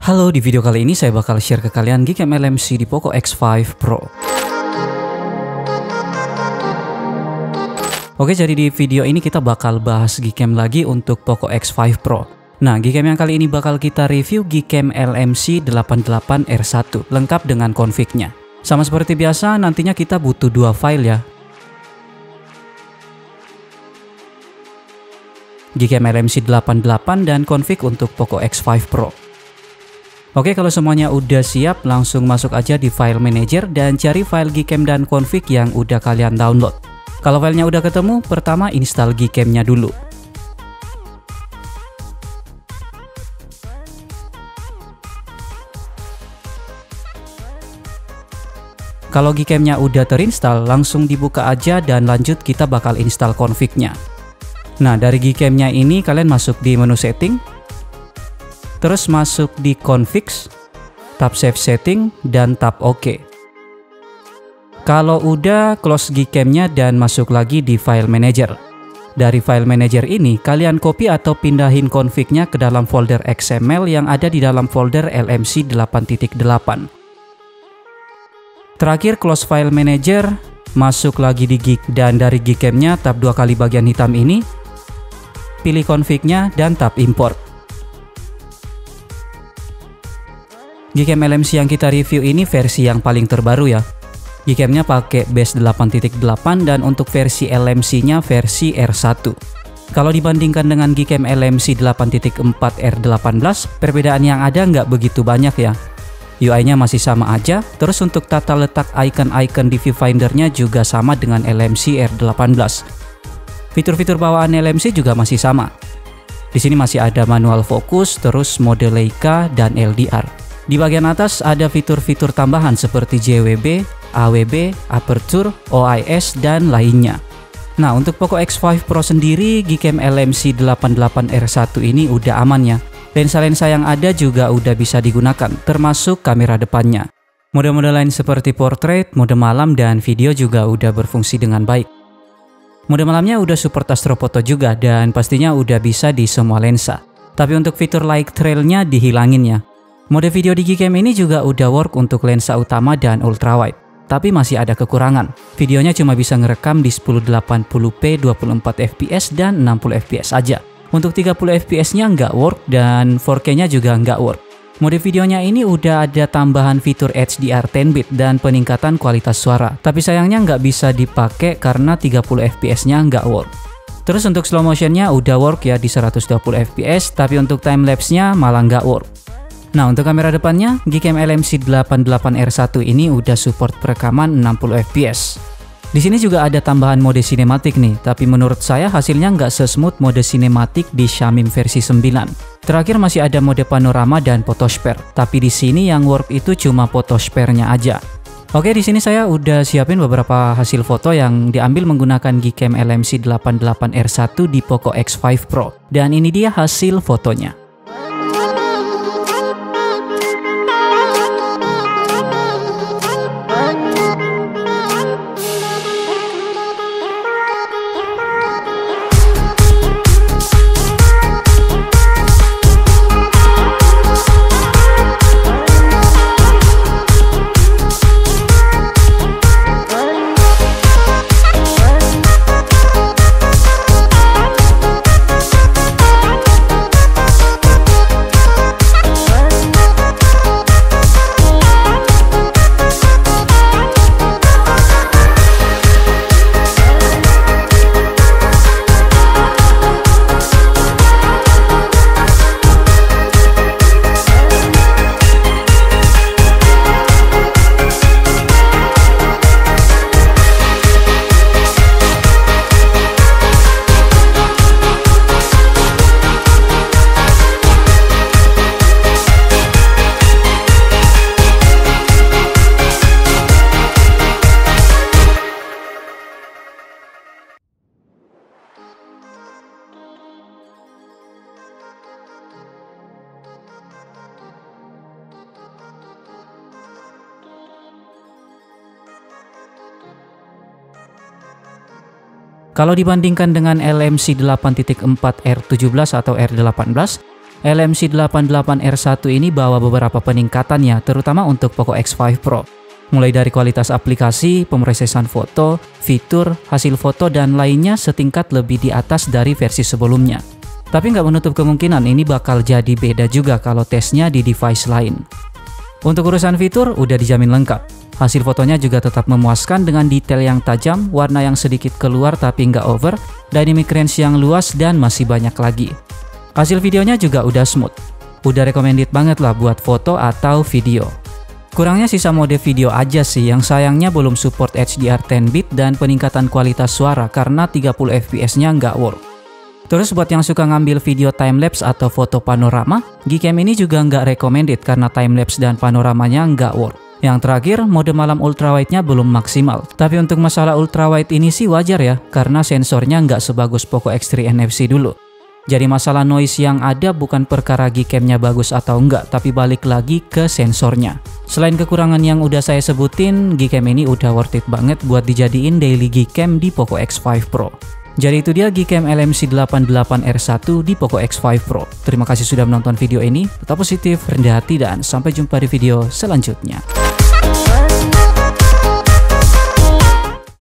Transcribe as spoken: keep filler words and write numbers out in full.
Halo, di video kali ini saya bakal share ke kalian Geekem L M C di Poco X lima Pro. Oke, jadi di video ini kita bakal bahas Geekem lagi untuk Poco X lima Pro. Nah, Geekem yang kali ini bakal kita review Geekem L M C delapan delapan R satu, lengkap dengan config-nya. Sama seperti biasa, nantinya kita butuh dua file ya. Geekem L M C delapan delapan dan config untuk Poco X lima Pro. Oke, kalau semuanya udah siap, langsung masuk aja di file manager dan cari file Geekem dan config yang udah kalian download. Kalau filenya udah ketemu, pertama install Geekemnya dulu. Kalau Geekemnya udah terinstall, langsung dibuka aja dan lanjut kita bakal install config-nya. Nah, dari Geekemnya ini kalian masuk di menu setting, terus masuk di config, tab save setting, dan tab OK. Kalau udah, close Geekemnya dan masuk lagi di file manager. Dari file manager ini, kalian copy atau pindahin config-nya ke dalam folder X M L yang ada di dalam folder L M C delapan titik delapan. Terakhir, close file manager, masuk lagi di Geek, dan dari Geekemnya tab dua kali bagian hitam ini, pilih config-nya dan tab import. Geekem L M C yang kita review ini versi yang paling terbaru ya. Geekemnya pakai base delapan titik delapan dan untuk versi L M C-nya versi R satu. Kalau dibandingkan dengan Geekem L M C delapan titik empat R delapan belas, perbedaan yang ada nggak begitu banyak ya. U I-nya masih sama aja, terus untuk tata letak icon-icon di viewfinder-nya juga sama dengan L M C R delapan belas. Fitur-fitur bawaan L M C juga masih sama. Di sini masih ada manual fokus, terus mode Leica dan L D R. Di bagian atas ada fitur-fitur tambahan seperti J W B, A W B, Aperture, O I S, dan lainnya. Nah, untuk Poco X lima Pro sendiri, Geekem L M C delapan delapan R satu ini udah aman ya. Lensa-lensa yang ada juga udah bisa digunakan, termasuk kamera depannya. Mode-mode lain seperti portrait, mode malam, dan video juga udah berfungsi dengan baik. Mode malamnya udah support astrofoto juga, dan pastinya udah bisa di semua lensa. Tapi untuk fitur light trail-nya dihilangin ya. Mode video di Geekem ini juga udah work untuk lensa utama dan ultrawide, tapi masih ada kekurangan. Videonya cuma bisa ngerekam di sepuluh delapan puluh p dua puluh empat F P S dan enam puluh F P S aja. Untuk tiga puluh F P S-nya nggak work dan empat K-nya juga nggak work. Mode videonya ini udah ada tambahan fitur H D R sepuluh bit dan peningkatan kualitas suara, tapi sayangnya nggak bisa dipakai karena tiga puluh F P S-nya nggak work. Terus untuk slow motion-nya udah work ya di seratus dua puluh F P S, tapi untuk time lapse-nya malah nggak work. Nah, untuk kamera depannya, Geekem L M C delapan delapan R satu ini udah support perekaman enam puluh F P S. Di sini juga ada tambahan mode sinematik nih, tapi menurut saya hasilnya nggak sesmooth mode sinematik di Xiaomi versi sembilan. Terakhir masih ada mode panorama dan photosphere, tapi di sini yang work itu cuma photosphere-nya aja. Oke, di sini saya udah siapin beberapa hasil foto yang diambil menggunakan Geekem L M C delapan delapan R satu di Poco X lima Pro. Dan ini dia hasil fotonya. Kalau dibandingkan dengan L M C delapan titik empat R tujuh belas atau R delapan belas, L M C delapan puluh delapan R satu ini bawa beberapa peningkatannya, terutama untuk Poco X lima Pro. Mulai dari kualitas aplikasi, pemrosesan foto, fitur, hasil foto, dan lainnya setingkat lebih di atas dari versi sebelumnya. Tapi nggak menutup kemungkinan ini bakal jadi beda juga kalau tesnya di device lain. Untuk urusan fitur, udah dijamin lengkap. Hasil fotonya juga tetap memuaskan dengan detail yang tajam, warna yang sedikit keluar tapi nggak over, dynamic range yang luas, dan masih banyak lagi. Hasil videonya juga udah smooth. Udah recommended banget lah buat foto atau video. Kurangnya sisa mode video aja sih, yang sayangnya belum support H D R sepuluh bit dan peningkatan kualitas suara karena tiga puluh F P S-nya nggak work. Terus buat yang suka ngambil video timelapse atau foto panorama, Gcam ini juga nggak recommended karena timelapse dan panoramanya nggak work. Yang terakhir, mode malam ultrawide-nya belum maksimal. Tapi untuk masalah ultrawide ini sih wajar ya, karena sensornya nggak sebagus Poco X tiga N F C dulu. Jadi masalah noise yang ada bukan perkara Gcam-nya bagus atau enggak, tapi balik lagi ke sensornya. Selain kekurangan yang udah saya sebutin, Gcam ini udah worth it banget buat dijadiin daily Gcam di Poco X lima Pro. Jadi itu dia Gcam L M C delapan puluh delapan R satu di Poco X lima Pro. Terima kasih sudah menonton video ini, tetap positif, rendah hati, dan sampai jumpa di video selanjutnya.